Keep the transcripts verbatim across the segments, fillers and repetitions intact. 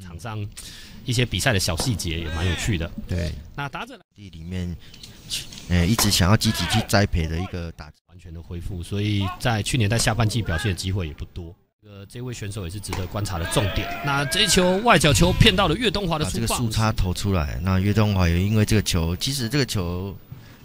场上一些比赛的小细节也蛮有趣的。 对， 那打者地里面，呃，一直想要积极去栽培的一个打者， 完全的恢复，所以在去年在下半季表现的机会也不多。呃，这位选手也是值得观察的重点。那这一球外角球骗到了岳东华的把这个速棒， 速差投出来。那岳东华也因为这个球，其实这个球。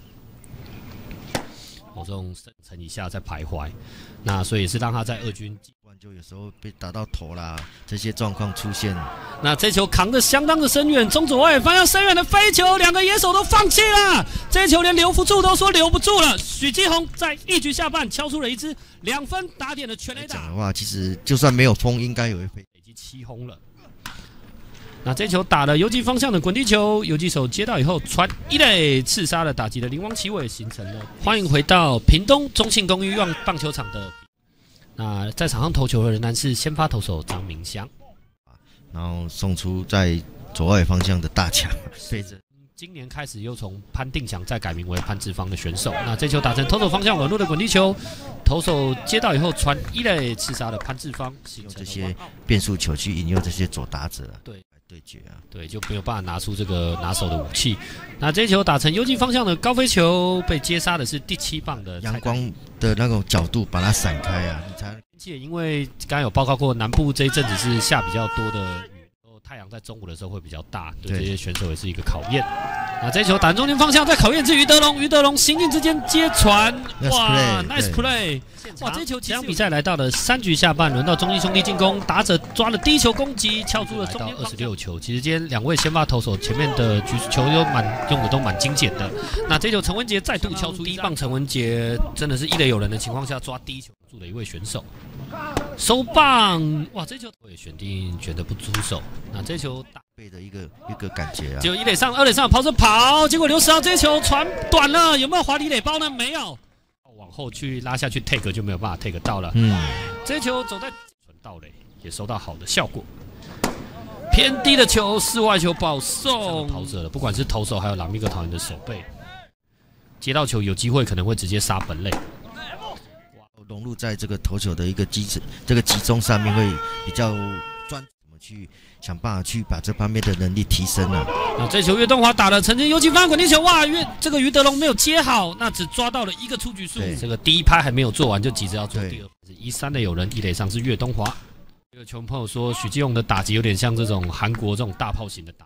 这种深层以下在徘徊，那所以也是让他在二军， 不然就有时候被打到头啦，这些状况出现。 那这球扛得相当的深远，中左外方向深远的飞球，两个野手都放弃了，这球连留不住都说留不住了。许基宏在一局下半敲出了一支两分打点的全垒打。 讲的话，其实就算没有风，应该有一飞， 累积七轰了。那这球打了游击方向的滚地球，游击手接到以后传一垒，刺杀了打击的林王奇伟，形成了。欢迎回到屏东中信公寓棒棒球场的。那在场上投球的仍然是先发投手张明祥， 然后送出在左外方向的大墙，飞着。 今年开始又从潘定祥再改名为潘志芳的选手。那这球打成投手方向稳路的滚地球，投手接到以后传一垒，刺杀了潘志芳，形成这些变速球去引诱这些左打者。 对。 对决啊， 对，就没有办法拿出这个拿手的武器。那这一球打成游击方向的高飞球，被接杀的是第七棒的阳光的那种角度把它闪开啊！你才因为刚刚有报告过，南部这一阵子是下比较多的雨，太阳在中午的时候会比较大，对这些选手也是一个考验。那这一球打中间方向，在考验至于德龙，于德龙行进之间接传，哇 ，nice play！ 哇，这球这场比赛来到了三局下半，轮到中信兄弟进攻，打者抓了第一球攻击，敲出了中间二十六球。其实今天两位先发投手前面的局球都蛮用的都蛮精简的。那这球陈文杰再度敲出第一棒，陈文杰真的是一垒有人的情况下抓第一球住的一位选手。收棒，哇，这球我也选定选的不出手。那这球打背的一个一个感觉啊， 结果一垒上二垒上跑着跑，结果刘时豪这一球传短了，有没有滑离垒包呢？没有，往后去拉下去 take 就没有办法 take 到了。嗯，这一球走在传到垒也收到好的效果。偏低的球，室外球保送，跑者了，不管是投手还有拉米戈桃园的手背，接到球有机会可能会直接杀本垒。 融入在这个投球的一个机这个集中上面，会比较专怎么去想办法去把这方面的能力提升了、啊。 那这球岳东华打了，曾经游击方滚地球，哇，岳这个于德龙没有接好，那只抓到了一个出局数，这个第一拍还没有做完就急着要做第二。一三的有人一垒上是岳东华。这个球朋友说许基宏的打击有点像这种韩国这种大炮型的打。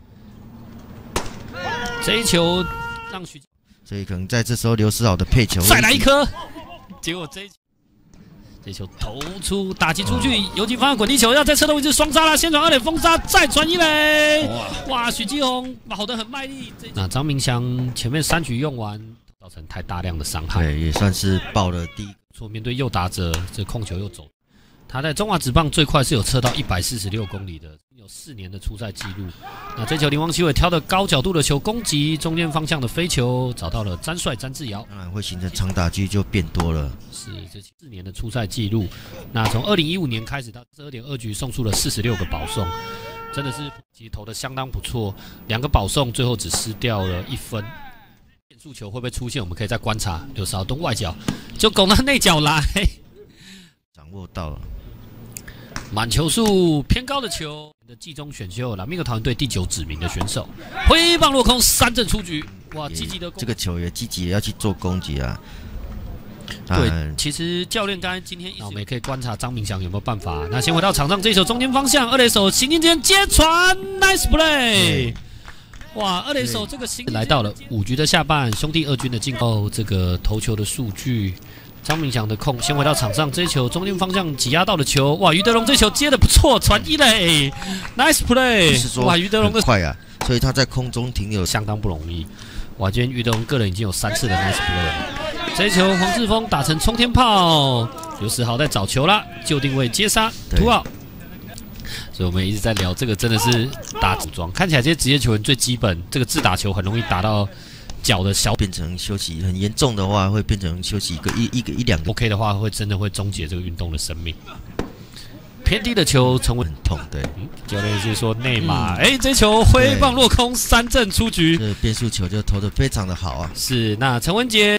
这一球让许， 所以可能在这时候刘思豪的配球再来一颗。结果这一这球投出打击出去，游击方向滚地球要再侧动一次双杀啦，先传二垒封杀，再传一垒，哇！许基宏跑得很卖力。那张明祥前面三局用完，造成太大量的伤害， 对，也算是爆了第一。 错，面对右打者，这控球又走。他在中华职棒最快是有测到一百四十六公里的，有四年的出赛记录。那这球林王奇伟挑的高角度的球攻击，中间方向的飞球找到了詹帅詹志尧， 当然会形成长打区就变多了。 是这四年的出赛记录。那从二零一五年开始到十二点二局送出了四十六个保送，真的是其实投的相当不错。两个保送最后只失掉了一分。变速球会不会出现？我们可以再观察。刘少东外角就拱到内角来， 掌握到了。 满球数偏高的球的季中选秀，拉米戈桃园队第九指名的选手，挥棒落空，三振出局。哇，积极的这个球也积极的要去做攻击啊。 对，其实教练刚才今天，那我们也可以观察张明祥有没有办法。那先回到场上，这一球中间方向，二垒手行进间接传 ，nice play。哇，二垒手这个行来到了五局的下半，兄弟二军的进攻，这个投球的数据。张明祥的控先回到场上，这一球中间方向挤压到的球，哇！于德龙这球接的不错，传一垒 ，nice play。哇，于德龙的快啊，所以他在空中停留相当不容易。哇，今天于德龙个人已经有三次的 nice play 了。这一球黄志峰打成冲天炮，刘时豪在找球啦，就定位接杀，突out。所以我们一直在聊这个，真的是打组装，看起来这些职业球员最基本，这个自打球很容易打到。脚的小变成休息，很严重的话会变成休息一个一一个一两个 ，OK 的话会真的会终结这个运动的生命。偏低的球成为很痛，对， 嗯、教练是说内马，哎、嗯欸，这球挥棒落空，三振出局， 这变速球就投得非常的好啊。 是，那陈文杰。